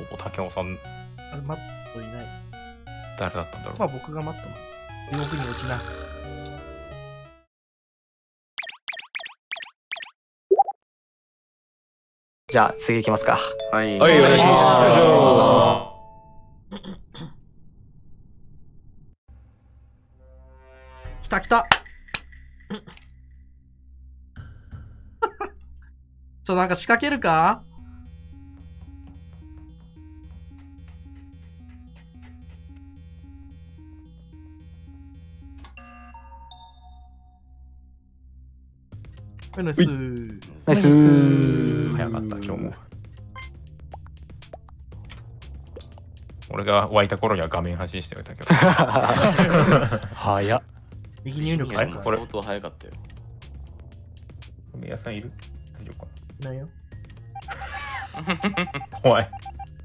竹雄さん、 あれ、マットいない。 誰だったんだろう。 まあ僕がマットの。動くに落ちな。 じゃあ次行きますか。 はい。 はい、お願いします。 来た来たなんか仕掛けるか？ナイスー。 ナイスー。 早かった、今日も。俺が湧いた頃には画面発信しておいたけど。 早っ。 右入力はいこれ相当早かったよ。 梅屋さんいる？大丈夫かいないよ。 な。怖い。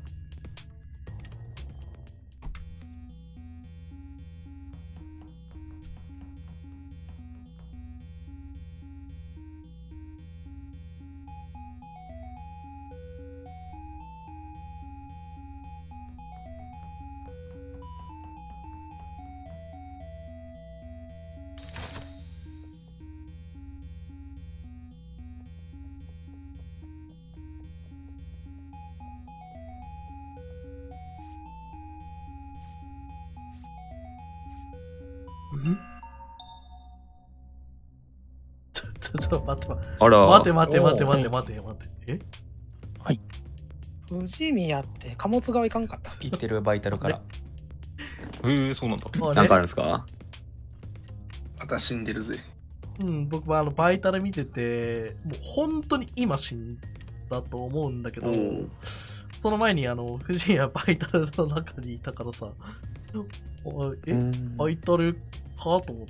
んちょっと待ってあら。 待ってえ藤宮って貨物側いかんかった。 切ってるバイタルから。 そうなんだ。 なんかあるんですか？また死んでるぜ。 僕はバイタル見てて、もう本当に今死んだと思うんだけど、その前に藤宮バイタルの中にいたからさ、バイタルかと思って、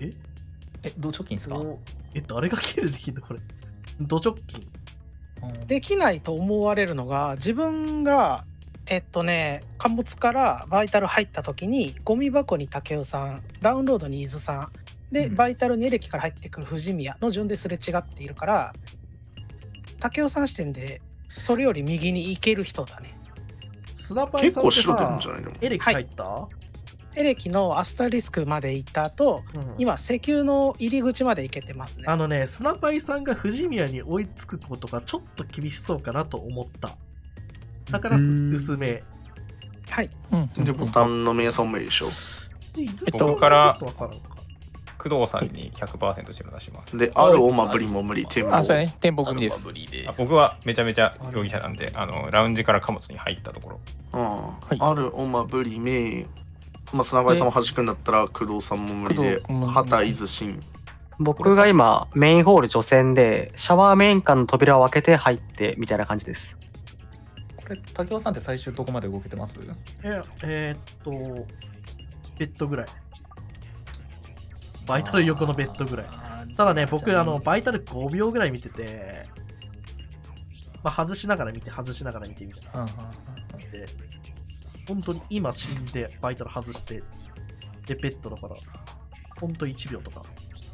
同貯金ですか？ 誰がキルできんのこれ。ド直近。 できないと思われるのが、自分が貨物からバイタル入った時にゴミ箱に竹雄さん、ダウンロードに伊豆さんで、バイタルにエレキから入ってくる藤宮の順ですれ違っているから、竹雄さん視点でそれより右に行ける人だね。 スナパイさんって結構白出るんさじゃないの？ エレキ入った、 エレキのアスタリスクまで行った後、今石油の入り口まで行けてますね。 スナパイさんが藤宮に追いつくことがちょっと厳しそうかなと思った。だから薄め。 はい。 で、ボタンの名さんもいいでしょ。 ここから工藤さんに 100% 白出します。 で、あるオマブリも無理、テンポ。 そうね、テンポ組です。 僕はめちゃめちゃ容疑者なんで、ラウンジから貨物に入ったところ。 あるオマブリメ砂川さんも弾くんだったら工藤さんも無理で、畑伊豆新。 僕が今メインホール除染でシャワーメイン間の扉を開けて入ってみたいな感じです。 これ竹雄さんって最終どこまで動けてます？ ベッドぐらい。バイタル横のベッドぐらい。ただね、僕バイタル5秒ぐらい見てて、外しながら見てみたいな。で本当に今死んでバイタル外してでベッドだから本当1秒とか。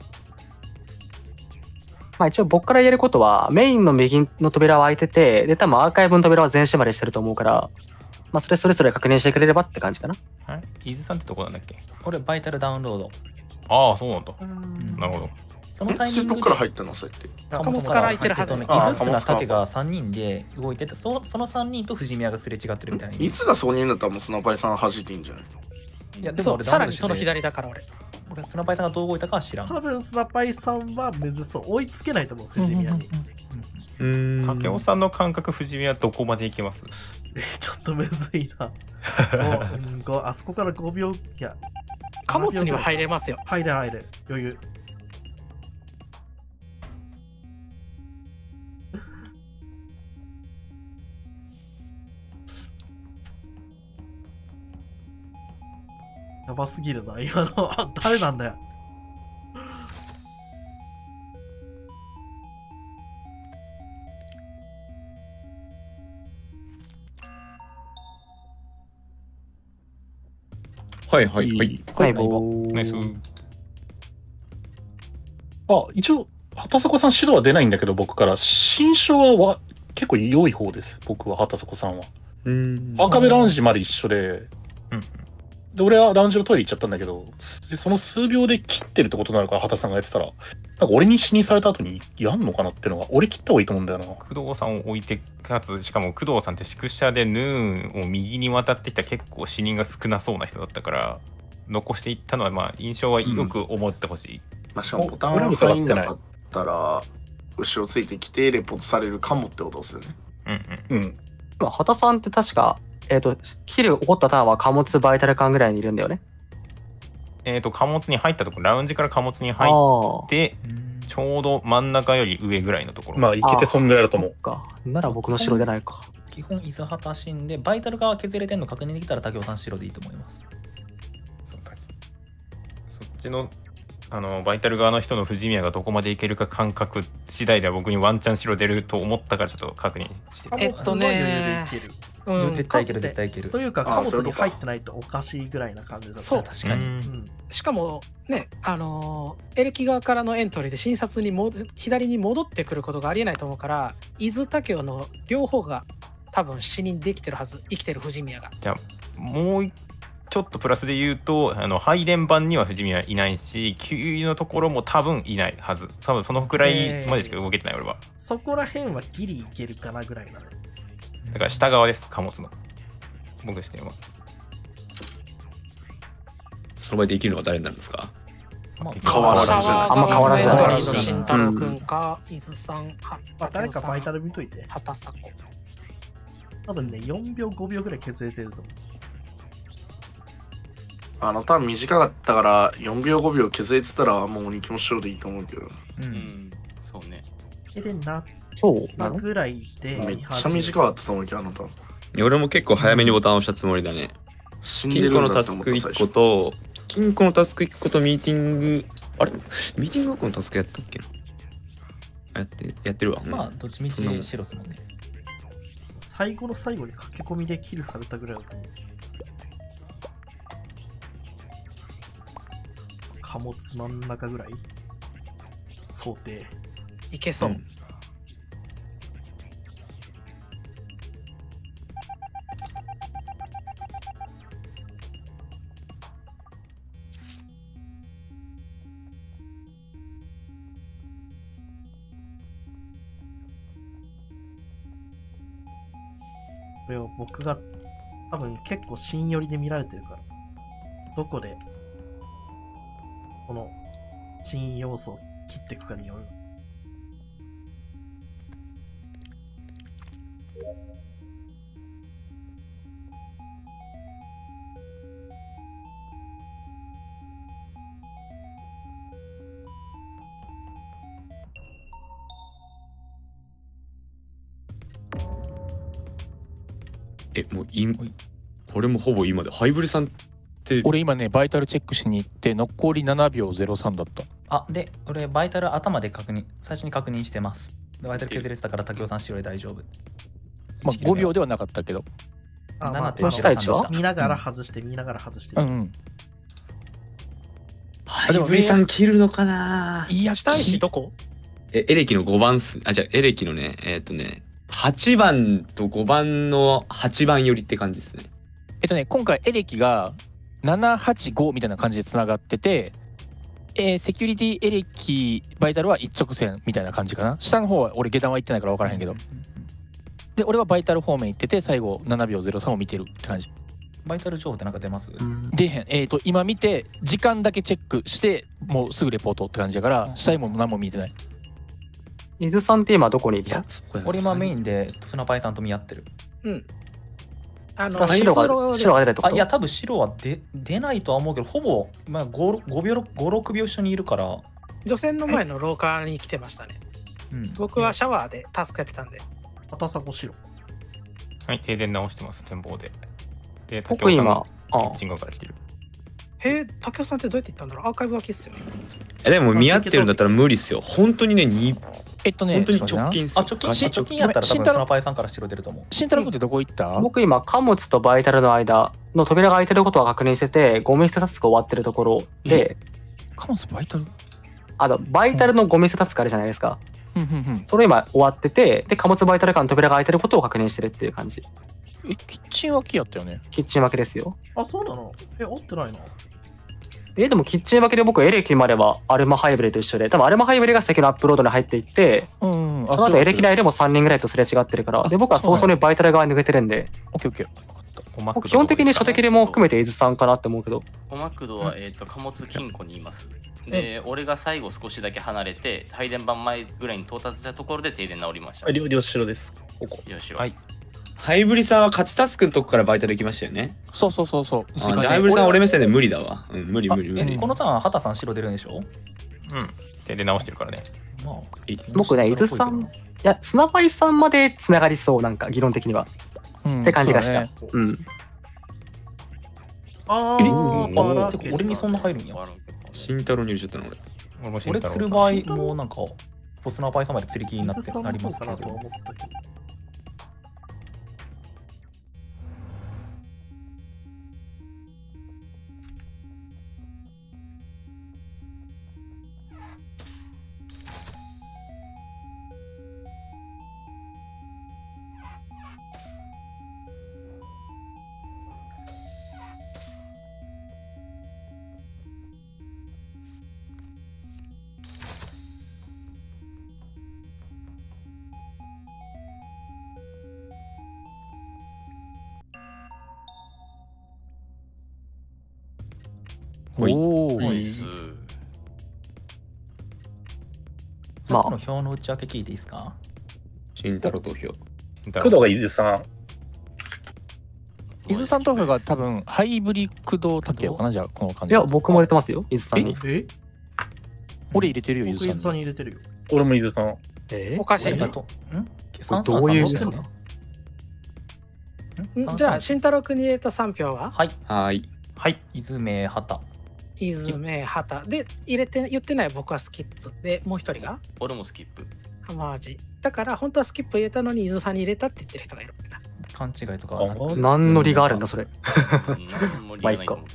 一応僕から言えることはメインの右の扉は開いてて、で多分アーカイブの扉は全閉まりしてると思うから、それぞれ確認してくれればって感じかな。 伊豆さんってどこなんだっけ？ 俺バイタルダウンロード。 ああ、そうなんだ。なるほど。 そのタイミングでから入ったの？そうやって貨物から開いてるはず。 伊豆砂竹が3人で動いてて、その3人と藤宮がすれ違ってるみたいな。 伊豆がそう人だったらもうスナパイさん弾いていいんじゃない？ いやでも俺さらにその左だから俺スナパイさんがどう動いたかは知らん。 多分スナパイさんはむずそう。追いつけないと思う、藤宮に。 竹雄さんの感覚、藤宮どこまで行けます？ ちょっとむずいな。あそこから5秒、いや。 貨物には入れますよ。 入れ。余裕。やばすぎるな、今の。誰なんだよ。 はい。 はい、 ナイス。 一応、畑迫さん白は出ないんだけど、僕から。新書は結構良い方です、僕は畑迫さんは。 うん。 赤部ラウンジまで一緒で、 うんで俺はラウンジのトイレ行っちゃったんだけど、その数秒で切ってるってことになるから、畑さんがやってたら、なんか俺に死にされた後にやんのかなっていうのが、俺切った方がいいと思うんだよな。 工藤さんを置いてかつ、しかも工藤さんって宿舎でヌーンを右に渡ってきた結構死人が少なそうな人だったから、残していったのはまあ印象はよく思ってほしい。 まあ、しかもボタンが入んなかったら、後ろついてきてレポートされるかもってことですよね。 うんうん。 うん。 まあ、畑さんって確か、キル起こったターンは貨物バイタル間ぐらいにいるんだよね。 貨物に入ったところ、ラウンジから貨物に入ってちょうど真ん中より上ぐらいのところ。 まあ、いけてそんぐらいだと思う。 か。なら僕の白出ないか。 基本伊豆畑死んでバイタル側削れてんの確認できたら竹雄さん白でいいと思います。 そっちのバイタル側の人の藤宮がどこまでいけるか感覚次第では僕にワンチャン白出ると思ったからちょっと確認して貨物は余裕でいける。 絶対いける絶対いける。 というか貨物に入ってないとおかしいぐらいな感じだった。 そう確かに。 しかもね、エレキ側からのエントリーで診察に左に戻ってくることがありえないと思うから、伊豆武雄の両方が多分死にできてるはず、生きてる藤宮が。 じゃあもうちょっとプラスで言うと、配電盤には藤宮いないし、給油のところも多分いないはず。多分そのくらいまでしか動けてない、俺は。 そこら辺はギリいけるかなぐらいなの。 だから下側です、貨物の。僕視点は。 その場でできるのは誰になるんですか？ 変わらずじゃない。 あんま変わらずだね。 だね慎太郎くんか、伊豆さん、 誰かバイタル見といて。 畑迫。 多分ね、4秒、5秒ぐらい削れてると思う。 多分短かったから4秒5秒削れてたらもう2気も白でいいと思うけど。 そうね。 でなそうったぐらいで。 めっちゃ短かったと思うけど、 俺も結構早めにボタンを押したつもりだね。金庫のタスク1個と、金庫のタスク1個とミーティング、あれミーティング1個のタスクやったっけな？やってるわ。 まあ、どっちみち白ですもんね。 最後の最後に駆け込みでキルされたぐらいだと思う。貨物真ん中ぐらい想定いけそう。 これを僕が多分結構芯寄りで見られてるから、どこでこの芯要素を切っていくかによる。 もうこれもほぼ今で、ハイブリさんって俺今ねバイタルチェックしに行って残り7秒03だった。 あ、で俺バイタル頭で最初に確認してます。でバイタル削れてたから竹雄さん白で大丈夫。 まあ5秒ではなかったけど。 7.3は見ながら外して見ながら外して。 ハイブリさん切るのかな。 いや、下位どこ？ エレキの5番じゃあエレキのね、8番と5番の8番寄りって感じですね。 今回エレキが785みたいな感じでつながってて、セキュリティエレキバイタルは一直線みたいな感じかな。下の方は俺下段は行ってないから分からへんけど、で俺はバイタル方面行ってて最後7秒03を見てるって感じ。 バイタル情報ってなんか出ます？ 出へん。今見て時間だけチェックしてもうすぐレポートって感じだから、下にも何も見てない。 伊豆さんって今どこにいるの？ 俺今メインでスナパイさんと見合ってる。 白が出るってこと？ いや多分白は出ないとは思うけど、ほぼ、まあ、5秒6秒一緒にいるから。 除染の前の廊下に来てましたね。僕はシャワーでタスクやってたんで。 畑迫白。 はい、停電直してます、展望で。で、 僕今キッチン側から来てる。 へえ、竹雄さんってどうやって行ったんだろう。アーカイブ脇っすよね。 でも見合ってるんだったら無理っすよ。本当にね、本当に直近っすよ。 直近やったら多分スナパイさんから白出ると思う。 慎太郎君ってどこ行った？ 僕今貨物とバイタルの間の扉が開いてることは確認してて、ゴミ捨てタスク終わってるところで。 貨物バイタル？ バイタルのゴミ捨てタスクあるじゃないですか。 それ今終わってて、で貨物バイタル間の扉が開いてることを確認してるっていう感じ。 キッチン脇やったよね。 キッチン脇ですよ。 あ、そうなの？折ってないな。 でもキッチン脇で僕エレキまではアルマハイブリと一緒で、多分アルマハイブリが先のアップロードに入っていって、その後エレキ内でも3人ぐらいとすれ違ってるから、で僕は早々にバイタル側に抜けてるんで、基本的に初手切りも含めて伊豆さんかなって思うけど。 おマクドは、貨物金庫にいます。で、俺が最後少しだけ離れて、配電盤前ぐらいに到達したところで停電治りました。 両白です。ここ。 両白。 はい。ハイブリさんは勝ちタスクのとこからバイタル行きましたよね。 そう。 じゃあハイブリさん俺目線で無理だわ。無理。 このターン、畑さん白出るんでしょ？ 停電直してるからね。 僕ね、伊豆さん、いや、砂パイさんまで繋がりそう、なんか議論的には。って感じがした。 俺にそんな入るんや。 慎太郎に入れちゃったの俺釣る場合もうなんかボスナーパイさんまで釣り気になってなりますけど。 まあ、表の内訳聞いていいですか？ 慎太郎投票。 工藤が伊豆さん。 伊豆さん投票が多分ハイブリ駆動竹雄かな、じゃあこの感じ。 いや、僕も入れてますよ、伊豆さんに。 俺入れてるよ、伊豆さんに入れてるよ。 俺も伊豆さん。 おかしい。 どういう意味ですか？ じゃあ、慎太郎君に入れた3票は？ はい。伊豆名畑。 伊豆名畑で言ってない僕はスキップで、もう一人が俺もスキップ。 マジだから本当はスキップ入れたのに伊豆さんに入れたって言ってる人がいるんだ。 勘違いとか何の理があるんだそれ。まあいいか。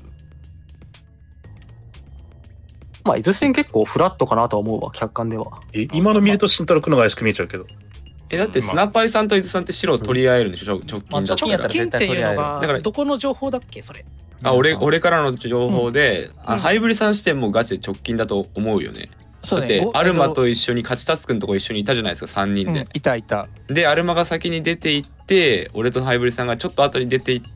まあ伊豆シン結構フラットかなとは思うわ、客観では。 今の見ると慎太郎君のが怪しく見えちゃうけど。 だってスナパイさんと伊豆さんって白を取り合えるんでしょ、直近だったら。 直近っていうのがどこの情報だっけそれ？ 俺からの情報で、ハイブリさん視点もガチで直近だと思うよね。だってアルマと一緒に勝ちタスクのとこ一緒にいたじゃないですか、3人で。 いた。 でアルマが先に出ていって、俺とハイブリさんがちょっと後に出ていって、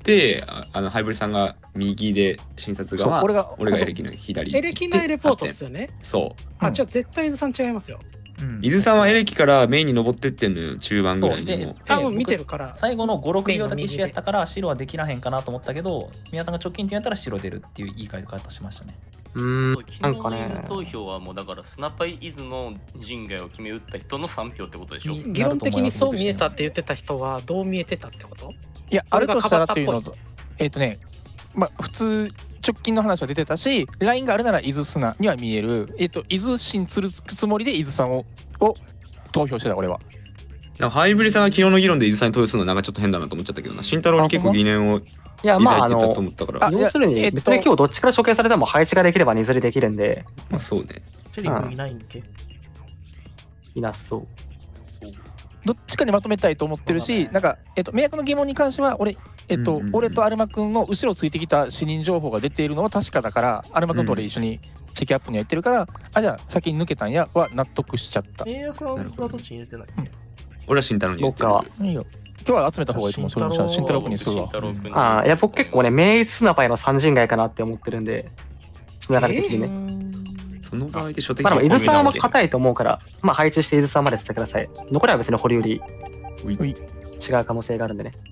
ハイブリさんが右で診察側、俺がエレキの左。 エレキ内レポートですよね。 そう。 じゃあ絶対伊豆さん違いますよ。 伊豆さんはエレキからメインに登ってってんのよ、中盤ぐらいにも。 多分見てるから。 最後の5、6秒だけ一緒やったから白はできらへんかなと思ったけど、宮さんが直近ってやったら白出るっていう言い換え方しましたね。 なんかね。投票はもうだからスナパイ伊豆の陣外を決め打った人の3票ってことでしょ。 議論的にそう見えたって言ってた人はどう見えてたってこと？ いや、あるとしたらっていうのと、まあ普通直近の話は出てたし、ラインがあるなら伊豆砂には見える。伊豆新つるつもりで伊豆さんを投票してた俺は。 ハイブリさんが昨日の議論で伊豆さんに投票するのなんかちょっと変だなと思っちゃったけどな。慎太郎に結構疑念を抱いてたと思ったから。 要するに別に今日どっちから処刑されても配置ができれば2ずれできるんで。 まあそうね。 チェリーいないんけ？ いなそう。 どっちかにまとめたいと思ってるし、なんか迷惑の疑問に関しては俺俺とアルマ君の後ろついてきた死人情報が出ているのは確かだから、アルマ君と俺一緒にチェキアップには言ってるから、じゃあ先に抜けたんやは納得しちゃった。 エアさんはどっちに入れてない？ 俺は慎太郎に入れてる。 いいよ。今日は集めた方がいいと思う。それも慎太郎君にするわ。 いや僕結構ね、メイスナパイの3人外かなって思ってるんで、つながり的にね。 その場合で初手まあ伊豆さんは硬いと思うから、まあ配置して伊豆さんまで捨ててください。残りは別に保留より違う可能性があるんでね。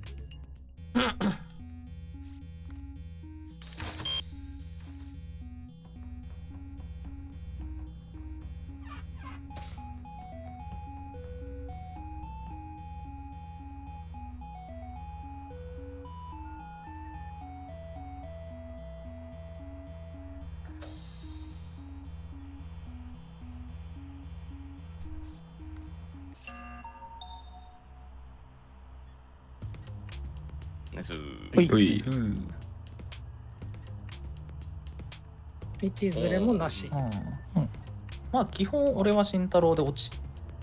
道ずれもなし。 まあ基本俺は慎太郎で落ち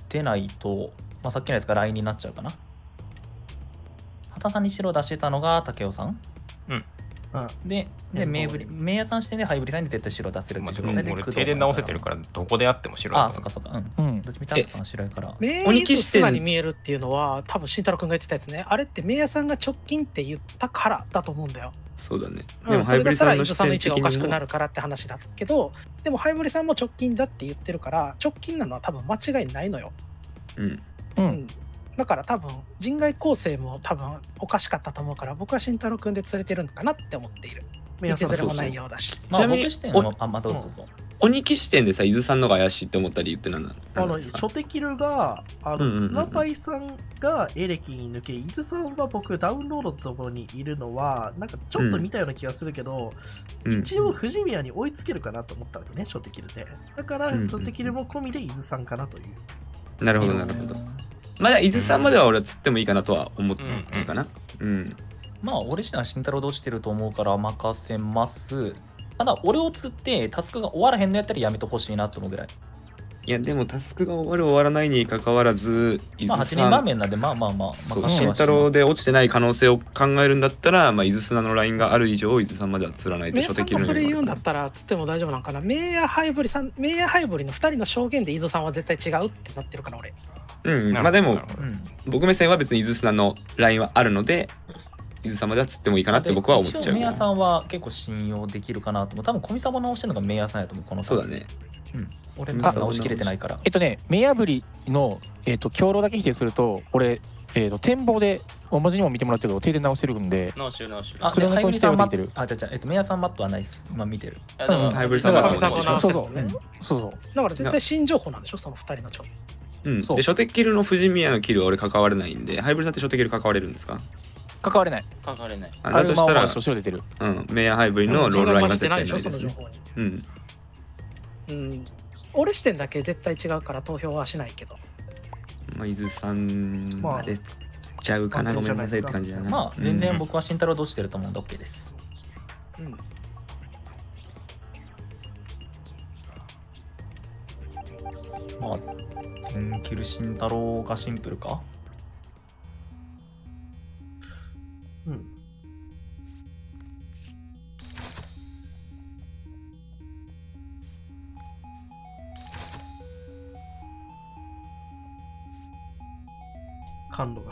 してないと、まあ、さっきのやつが LINE になっちゃうかな。畑さんに白出してたのが竹雄さん。で、名屋さん視点でハイブリさんに絶対白出せるって状態で、 俺手で直せてるからどこであっても白だ。 あ、そっかそっか。どっちみたいなさん白いから。 鬼騎士に見えるっていうのは多分慎太郎くんが言ってたやつね。あれって名屋さんが直近って言ったからだと思うんだよ。 そうだね。 でもハイブリさんの視点的にもそれだったら伊豆さんの位置がおかしくなるからって話だけど、でもハイブリさんも直近だって言ってるから直近なのは多分間違いないのよ。だから多分人外構成も多分おかしかったと思うから、僕は慎太郎くんで釣れてるのかなって思っている。道連れもないようだし。 ちなみに鬼騎士点でさ、伊豆さんのが怪しいって思った理由って何なの？ 初手キルがスナパイさんがエレキに抜け、伊豆さんは僕ダウンロードってところにいるのはなんかちょっと見たような気がするけど、一応藤宮に追いつけるかなと思ったわけね、初手キルで。だから初手キルも込みで伊豆さんかなという。 なるほどなるほど。まあ伊豆さんまでは俺は釣ってもいいかなとは思ってるかな。 まあ俺自体は慎太郎で落ちてると思うから任せます。ただ俺を釣ってタスクが終わらへんのやったらやめてほしいなと思うぐらい。 いやでもタスクが終わる終わらないに関わらず、 まあ8人場面なんでまあ慎太郎で落ちてない可能性を考えるんだったら、まあ伊豆砂のラインがある以上伊豆さんまでは釣らないと初手切るの。 それ言うんだったら釣っても大丈夫なんかな。メイヤハイブリの2人の証言で伊豆さんは絶対違うってなってるから俺。 まあでも僕目線は別に伊豆砂のラインはあるので伊豆様では釣ってもいいかなって僕は思っちゃう。 メイヤさんは結構信用できるかなと思う。多分コミサボ直してるのがメイヤさんやと思う。このそうだね。 俺まだ直しきれてないから。 メイヤブリの強労だけ否定すると、俺展望で文字にも見てもらってるけど手で直してるんで。 直してる。 あ、でハイブリさんマット。あ、じゃメイヤさんマットはないです。今見てる。 ハイブリさんマット直してるね。そう。だから絶対新情報なんでしょ、その2人の情報。 で初手キルの藤宮のキルは俺関われないんで、ハイブリさんって初手キル関われるんですか？ 関われない。 関われない。 だとしたら後ろ出てる。 メイヤーハイブリのロールラインが絶対ないですね。俺視点だけ絶対違うから投票はしないけど。 まあ伊豆さんが出ちゃうかな、ごめんなさいって感じだな。 まあ全然僕は慎太郎で落ちてると思うんで OK です。まあ全キル慎太郎がシンプルか。 感度が。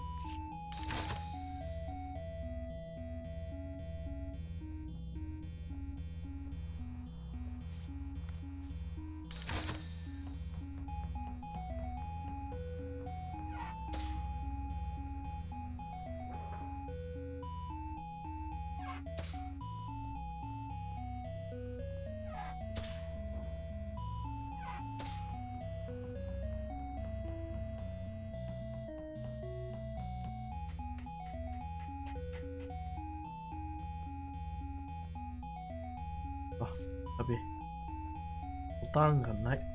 やべえ。ボタンがない。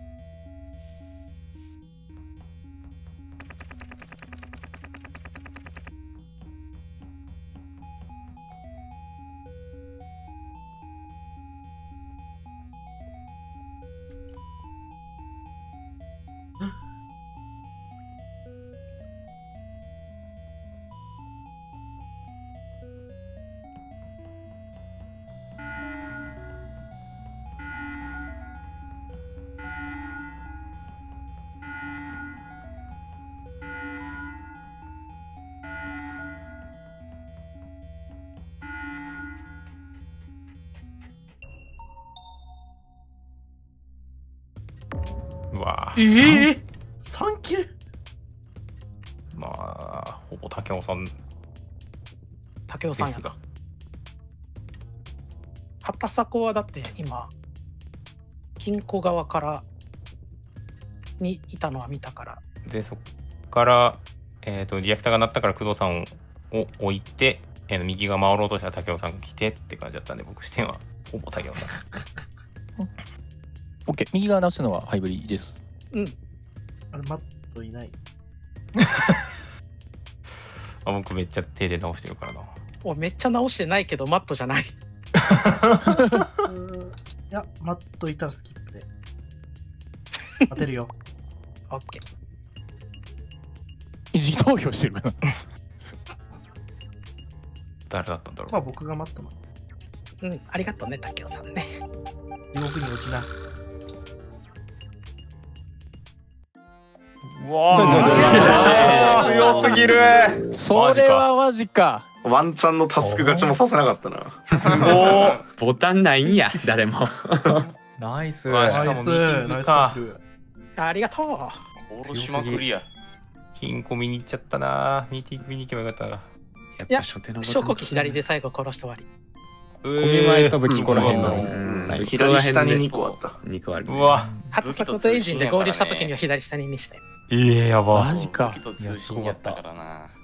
うわ 3キル。 まあほぼ竹雄さんですが、畑迫はだって今金庫側からにいたのは見たから。 でそっからリアクターが鳴ったから工藤さんを置いて、右が回ろうとしたら竹雄さんが来てって感じだったんで、僕視点はほぼ竹雄さん。 オッケー、右側直したのはハイブリです。 あれマットいない。 僕めっちゃ手で直してるからな。 めっちゃ直してないけどマットじゃない。いやマットいたらスキップで当てるよ。 オッケー。 意地投票してるかな。 誰だったんだろう。 まあ僕が待ったの。 うん、ありがとうね、竹雄さんね。 地獄に落ちな。 うわー強すぎる。 それはマジか。 ワンチャンのタスク勝ちもさせなかったな。 もうボタンないんや誰も。 ナイス。 ナイス。ナイス。ありがとう。 おろしまくりや。 金庫見に行っちゃったな。ミーティング見に行けばよかった。 いや、昇降機左で最後殺して終わり。 ゴミ前と武器この辺の左下に2個あった。 2個ある。 うわ。 ハサコとエンジンで合流した時には左下に2して。 やば。 マジか。 武器と通信やったからな。